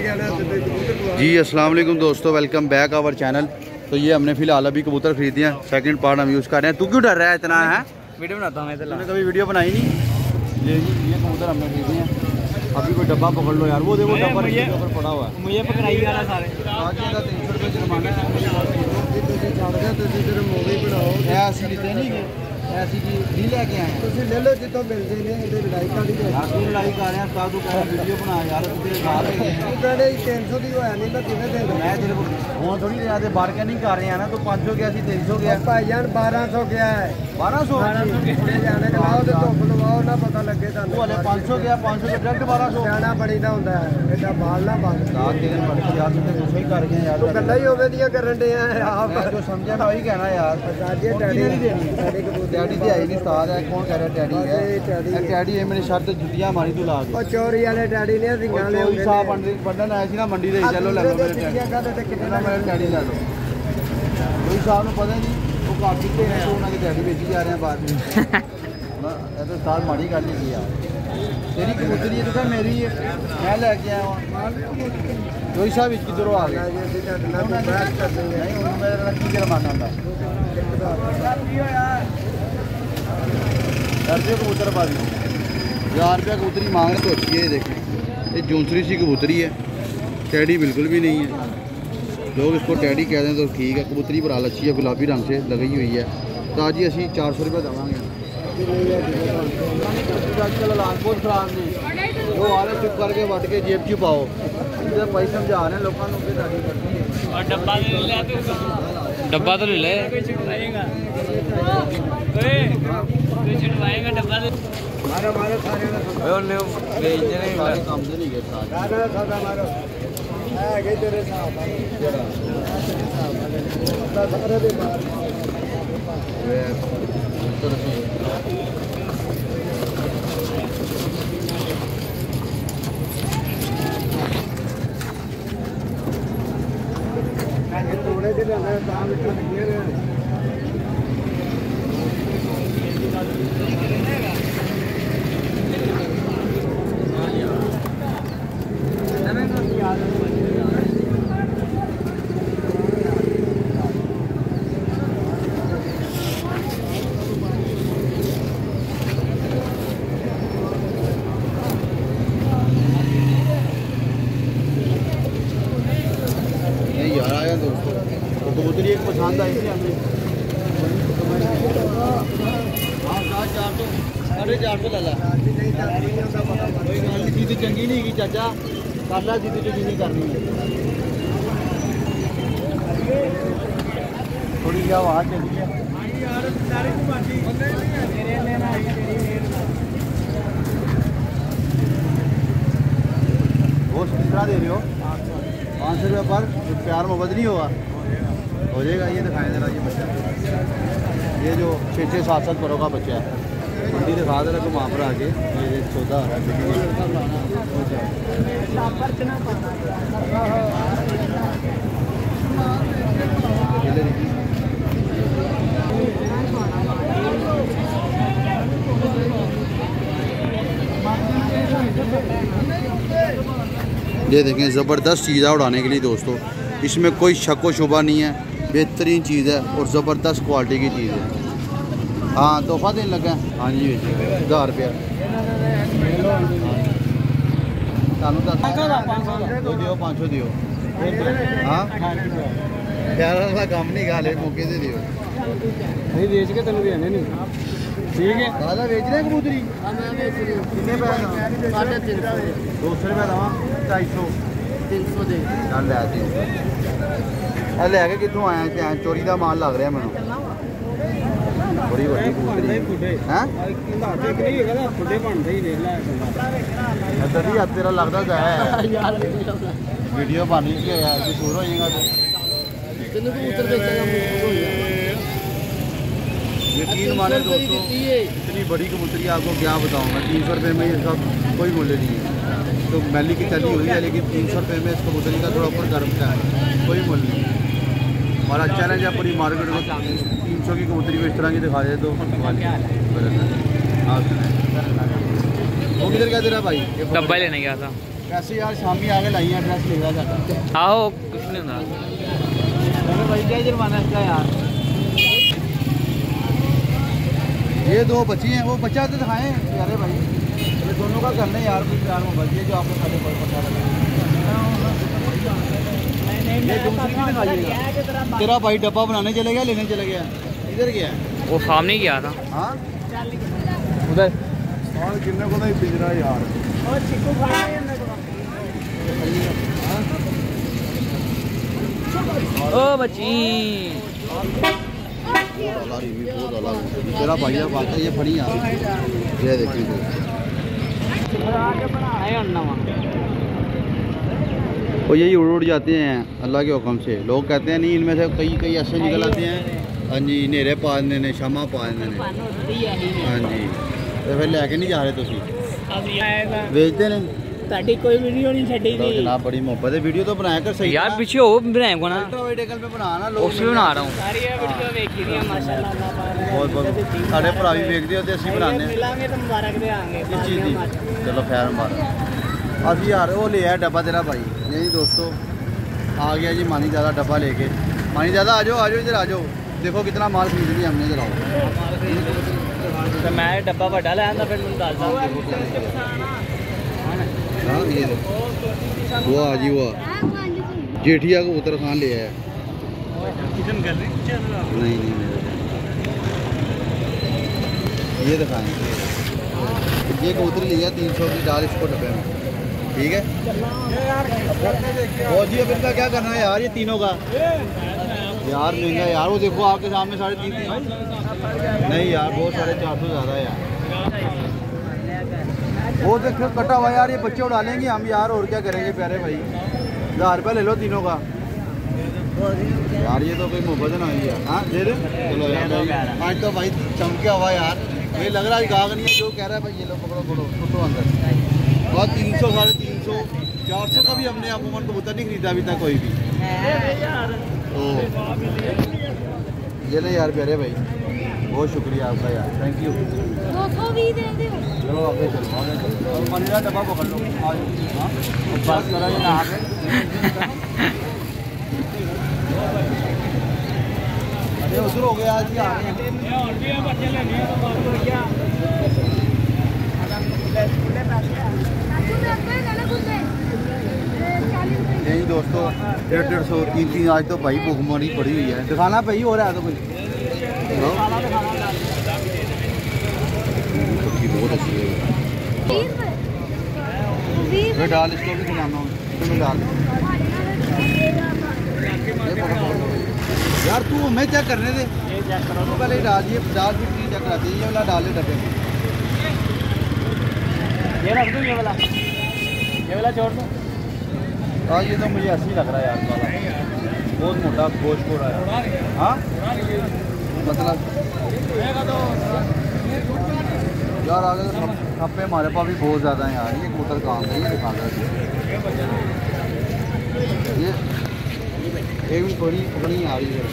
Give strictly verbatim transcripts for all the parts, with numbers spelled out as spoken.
जी अस्सलाम वालेकुम दोस्तों, वेलकम बैक आवर चैनल। तो ये हमने फिलहाल अभी कबूतर खरीदे हैं, सेकंड पार्ट हम यूज़ कर रहे हैं। तू क्यों डर रहा है इतना? है वीडियो बनाता हूँ मैं, तो कभी वीडियो बनाई नहीं। ये ये कबूतर हमने खरीदे हैं। अभी कोई डब्बा पकड़ लो यार, वो देखो डब्बा ऊपर पड़ा हुआ है। मुझे पकड़ाई वाला सारे आज का तीन सौ रुपये जुर्माना ऐसी लेते नहीं गए, ऐसी चीज नहीं लेके आए हैं। ले लो जितो मिलते हैं लड़ाई कर रही है, लड़ाई कर रहे हैं। साथ वीडियो बना यार, तेरे गाल है तीन सौ की होया नहीं, मैं कितने दे दूं? मैं तेरे को फोन थोड़ी ज्यादा बार्गेनिंग कर रहे हैं ना। तो पाँच सौ गया सी, तीन सौ गया भाईजान, बारह सौ गया है। बारह सौ जाने लगाओ तो धुप लवाओ ना, पता लगे तुहानू। वाले पाँच सौ गया, पाँच सौ डायरेक्ट बारह सौ जाना बड़ी ना होंदा है। एडा बाल ना बाल सात दिन बढ़ के यार, तुझे कुछ ही कर गए यार। तो गल्ला ही होवे दिया करन दे हैं आप, जो समझा ना वही कहना यार। साजे डैडी डैडी को डैडी दी आई नहीं उस्ताद है। कौन कह रहा है डैडी है? डैडी है मेरी शर्त जुतियां मारी तू ला के। ओ चोरी वाले डैडी ने सिंगां ले होंगे साहब बंडन आया सी ना मंडी दे। चलो ले लो मेरे डैडी कितना मेरे डैडी ले लो। कोई साहब को पता नहीं वो काफी ते हैं, तो उन्होंने डैडी बेची जा रहे हैं बाद में। ये तो साल माड़ी गल नहीं यार। तेरी कबूतरी है तो क्या मेरी है? मैं लेके आया हूँ। कोई साहब किधरों आ गया? मेरा की जुर्माना था यार। कबूतर बाजी हज़ार रुपया कबूतरी मांग रहे तो अच्छी है। ये देखें, ये जूनसरी सी कबूतरी है, टैडी बिल्कुल भी नहीं है। लोग इसको टैडी कह दें तो ठीक है। कबूतरी पर हाल अच्छी है, गुलाबी रंग से लगी हुई है। तो आज ही असी चार सौ रुपये देवांगे। अजकल लालपोत खराब नहीं, वो आ रहे चुप करके वट के जेब च पाओ। भाई समझा रहे हैं लोगों को करनी है। डब्बा तो ले डब्बा तो ले ले डब्बा मारो मारो सारे बेचने वाले काम से नहीं गए सारे सादा मारो है गए तेरे साथ जरा सारे दे मार वे तो मैं थोड़े दिन में काम कर रहे हैं। यार आया दोस्तों, तो कबूतरी एक पसंद आई थी हमें। हाँ सात चार सौ साढ़े चार सौ ला ला। चीज़ चंगी नहीं की चाचा, कर ला चीज़ चंगी नहीं करनी है। थोड़ी जी आवाज़ चली है। वो कितना दे रहे हो? पाँच सौ रुपये पर प्यार मोहब्बत नहीं होगा, हो जाएगा। ये दिखाएं जरा ये बच्चा, ये जो छः छः सात सात परों का बच्चा है। मंडी दिखा दे रहा वहाँ पर आके ये सौदा है। ये देखें, ज़बरदस्त चीज़ है उड़ाने के लिए दोस्तों। इसमें कोई शक व शुबा नहीं है, बेहतरीन चीज़ है और ज़बरदस्त क्वालिटी की चीज़ है। हाँ तोहफा देने लगा। हाँ जी हज़ार रुपया दियो, पाँच सौ दियो। हाँ प्यार वाला काम नहीं गा ले, मौके से दियो। नहीं बेच के तेन देने नहीं, ठीक है। दादा बेच रहे कबूतरी कितने पैसे? साढ़े तीन सौ दो सौ रुपये दवा, ढाई सौ तीन सौ दे चल लै तीन सौ। लैके कितों आया? चोरी का माल लग रहा मैं। बड़ी बड़ी कबूतरी है तेरा लगता है वीडियो बन गया शोर हो जाएगा। यकीन माने दोस्तों, इतनी बड़ी कबूतरी आपको क्या बताऊंगा। तीन सौ रुपये में ये सब कोई मूल्य नहीं है। तो मैली की चली हुई है, लेकिन तीन सौ रुपये में इस कबूतरी का थोड़ा ऊपर गर्म का है, कोई मूल्य नहीं है। हमारा चैलेंज है पूरी मार्केट में तीन सौ की कबूतरी को इस तरह की दिखा दे तो वो किधर क्या दे रहा भाई? डब्बा लेने गया था। पैसे यार शामी आगे लाई है एड्रेस लिखा जाता। आओ कुछ नहीं होता भाई क्या जुर्माना इसका यार? ये दो बच्ची हैं, वो बच्चा तो दिखाएं प्यारे भाई, ये दोनों का करने यार कुछ प्यार मोहब्बत, ये जो आपको खाली कोई पता लगा। ये दूसरी भी दिखाइएगा। तेरा भाई डब्बा बनाने चले गया, लेने चले गया, इधर गया है? वो सामने गया था। हाँ उधर और कितने को नहीं पिंजरा यार। और चिकू ओ बच्ची तेरा भाई बात है, ये फड़ी यार, ये देखिए वो यही उड़ उड़ जाते हैं अल्लाह के हुक्म से। लोग कहते हैं नहीं, इनमें से कई कई ऐसे निकल आते हैं। हाँ जी, नेरे पा देने ने, शामा पा देने ने। हाँ जी, तो फिर लैके नहीं जा रहे तुम बेचते ने? ताड़ी कोई वीडियो नहीं छड़ी तो जनाब बड़ी मोहब्बत है, वीडियो तो बनाया कर सही यार पीछे हो बनाए को ना, अल्ट्रा पे बनाना लोग, उसमें बना रहा हूँ। सारी वीडियो देखी दी माशाल्लाह। बहुत बहुत साढ़े भरा भी देखते होते असं बनाने मिलांगे तो मुबारक देंगे इस चीज़ की। चलो खैर मुबारक। अभी यार वो ले आया डब्बा तेरा भाई। यही दोस्तों आ गया जी मानी ज़्यादा डब्बा लेके। मानी ज़्यादा आ जाओ, आ जाओ इधर आ जाओ, देखो कितना माल खरीद लिया हमने। जरा तो मैं डब्बा बड़ा ले आंदा फिर मैं डालता हूं। हाँ ये वो आ जी वो जेठिया को उतर खान ले आया। नहीं नहीं मेरे ये दिखाएंगे। ये कबूतर लिया तीन सौ की, डाल इसको डब्बे में, ठीक है। और जी अब इनका क्या करना है यार, ये तीनों का यार महंगा यार। वो देखो आपके सामने साढ़े तीन तीन नहीं यार, बहुत साढ़े चार सौ ज़्यादा है यार। वो देखो कटा हुआ यार, ये बच्चे उड़ा लेंगे हम यार, और क्या करेंगे प्यारे भाई। हज़ार रुपये ले लो तीनों का यार, ये तो कोई मोहब्बत ना हुई यार। हाँ दे दे, चलो यार आज तो भाई चमके हुआ यार। मुझे लग रहा है गाग नहीं है जो कह रहा है भाई, ये लो पकड़ो पकड़ो फुटो अंदर। और तीन सौ साढ़े तीन सौ चार सौ का भी हमने अमूमन कबूतर नहीं खरीदा अभी तक कोई भी। तो ये नहीं यार प्यारे भाई, बहुत शुक्रिया आपका यार, थैंक यू। चलो आगे चलो, आगे चलो और मनीरा डब्बा पकड़ लो। हाँ बस करा ये ना आगे। अरे उधर हो गया आज ही आ रहे हैं। नहीं दोस्तों, डेढ़ डेढ़ सौ तीन तीन आज तो भाई भूखमरी पड़ी हुई है। दिखाना भाई हो रहा है तो कुछ बहुत अच्छी है। डाल इसको भी खिलाना, इसमें डाल यार। तू हमें चेक करने दे, तो पहले डाल, ये डाल भी चेक कराती है। ये वाला डाल दे डब्बे में, ये रख दो, ये वाला ये वाला छोड़ दो। हाँ ये तो मुझे ऐसे ही लग रहा है यार, वाला बहुत मोटा गोश्त हो रहा है। हाँ मतलब यार आगे तो खप्पे हमारे पास भी बहुत ज़्यादा हैं यार। ये कबूतर काम है, ये दिखाना है। ये एक भी बड़ी पकड़ी आ रही है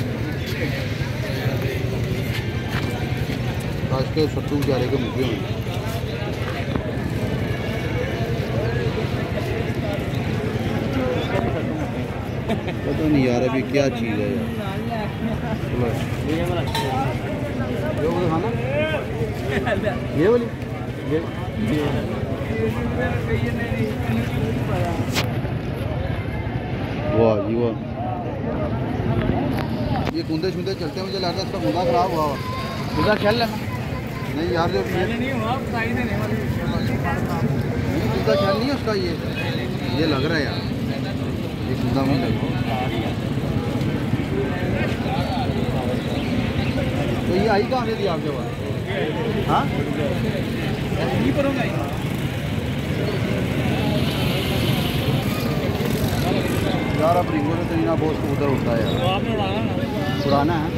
आज के सत्तू बेचारे के मुझे हुए। पता नहीं यार अभी क्या चीज़ है यार। ये वाला खाना, ये वाली ये वाह जी वाह। ये कुंदे शुंदे चलते हैं, मुझे लगता है इसका कुंदा खराब हुआ। कुंदा खेल लेना नहीं यार, जो नहीं कुंदा खेल नहीं है उसका, ये ये लग रहा है यार, ये कुंदा मुझे लग रहा है। तो ये आई कहाँ से थी आपके पास? हाँ यार अब रिंगो से तो इना बहुत कबूतर उड़ता है यार। उड़ाना है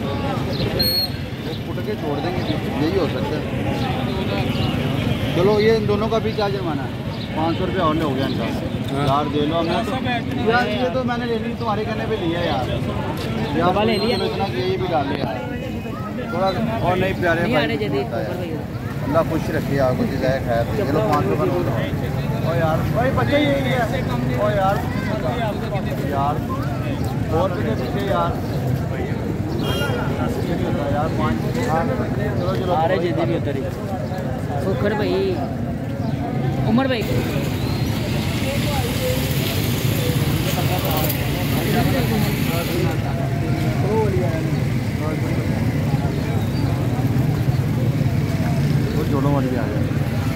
वो फुट के छोड़ देंगे, यही हो सकता है। चलो ये इन दोनों का भी क्या जुर्माना है? पाँच सौ रुपये और हो गया इनका यार, दे लो हमने तो यार। ये तो मैंने ले ली, तुम्हारे कहने पे लिया यार, यार ले लिया इतना कि ये भी डाल लिया थोड़ा। और नहीं प्यारे भाई, अल्लाह खुश रखिए आपको, जिजाए खैर। चलो पाँच सौ का ओ यार भाई बच्चे यही है ओ यार यार बहुत पीछे पीछे यार यार पाँच चलो चलो आ रहे जीती भी उतरी फुखर भाई उमर भाई वो जोड़ों वाली भी आ गया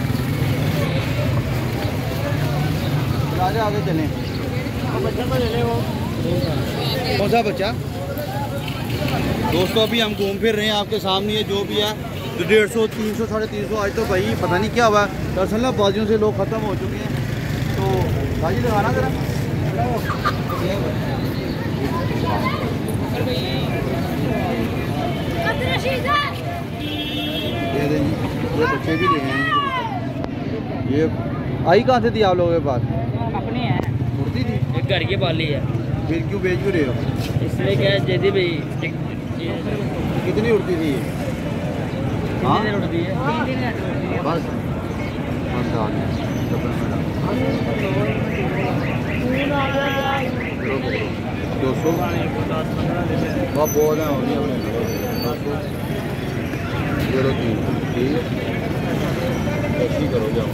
आगे आगे चलें बच्चा को ले ले वो कौन सा बच्चा दोस्तों अभी हम घूम फिर रहे हैं आपके सामने ये जो भी है तो डेढ़ सौ तीन सौ साढ़े तीन सौ आज तो भाई पता नहीं क्या हुआ दरअसल ना बाजियों से लोग ख़त्म हो चुके हैं तो भाजी लगाना जरा ये दें ये बच्चे भी ले हैं ये आई कहाँ से थी आप लोगों के पास अपने हैं उड़ती थी एक घर की पाली है फिर क्यों बेच क्यों रहे हो इसलिए क्या जेदी भाई कितनी उड़ती थी ये हाँ कितनी देर उड़ती है तीन दिन का बस बस आ गया दो सौ बहुत बहुत है होनी अपने चलो तीन ठीक ऐसी करो जाओ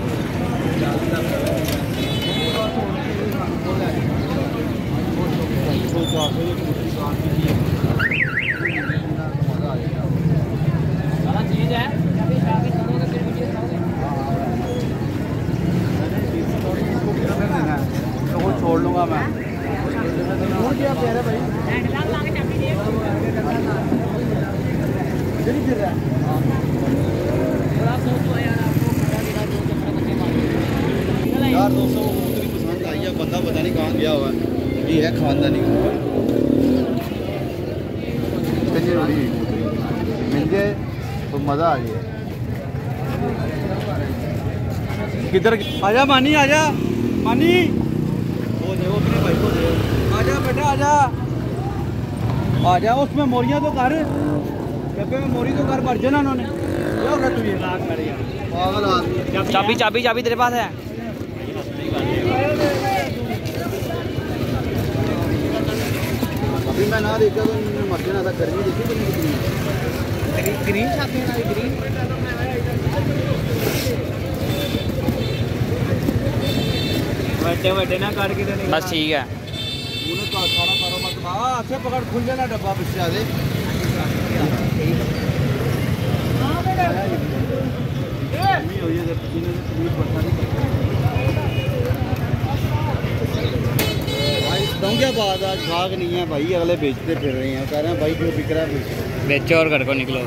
सारा चीज़ है तो वो छोड़ लूँगा मैं यार दोस्तों को कबूतरी पसंद आई है बंदा पता नहीं कहाँ गया हुआ है ये है खानदानी कबूतरी मिल जाए तो मज़ा आ जाए किधर आजा मानी आजा मानी वो दे वो अपने भाई को दे आजा बेटा आजा आजा उसमें मोरियाँ तो कर डब्बे में मोरी तो कर भर जाना उन्होंने क्या होगा तू ये पागल आदमी चाबी चाबी चाबी तेरे पास है अभी मैं ना देखा तो मर जाना था गर्मी देखी तो नहीं ग्रीन चाहते हैं ना ग्रीन बड़े बड़े ना करके देने बस ठीक है उन्हें का सारा कारोबार हाँ अच्छे पकड़ खुल जाना डब्बा पिछले आधे भाई क्या बात आज भाग नहीं है भाई अगले बेचते फिर रहे हैं कह रहे हैं भाई जो बिक रहा है बेचो और घर को निकलो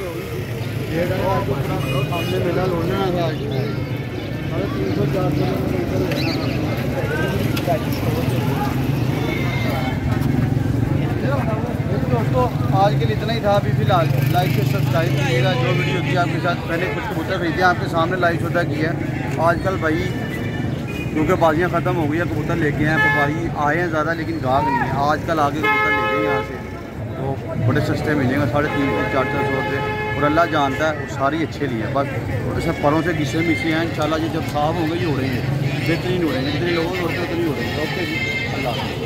सामने मेला लोना था आज साढ़े तीन सौ चार सौ दोस्तों आज के लिए इतना ही था अभी फिलहाल लाइक से सब्सक्राइब कीजिएगा जो वीडियो थी आपके साथ मैंने कुछ कबूतर खरीदे आपके सामने लाइव शुदा किया है आजकल भाई क्योंकि बाजियाँ ख़त्म हो गई है कबूतर लेके आए व्यापारी आए हैं ज़्यादा लेकिन गाहक नहीं है आजकल आगे कबूतर ले गए यहाँ से तो बड़े सस्ते मिलेंगे साढ़े तीन सौ चार चार सौ रुपये और अल्लाह जानता है वो सारी अच्छे लिए हैं बस थोड़े से परों से घिसे मिसे हैं इंशाल्लाह ये जब साफ होंगे ये उड़ेंगे बेहतरीन उड़ेंगे जितने लोगों उड़ते उतनी उड़ेंगे ओके जी अल्लाह।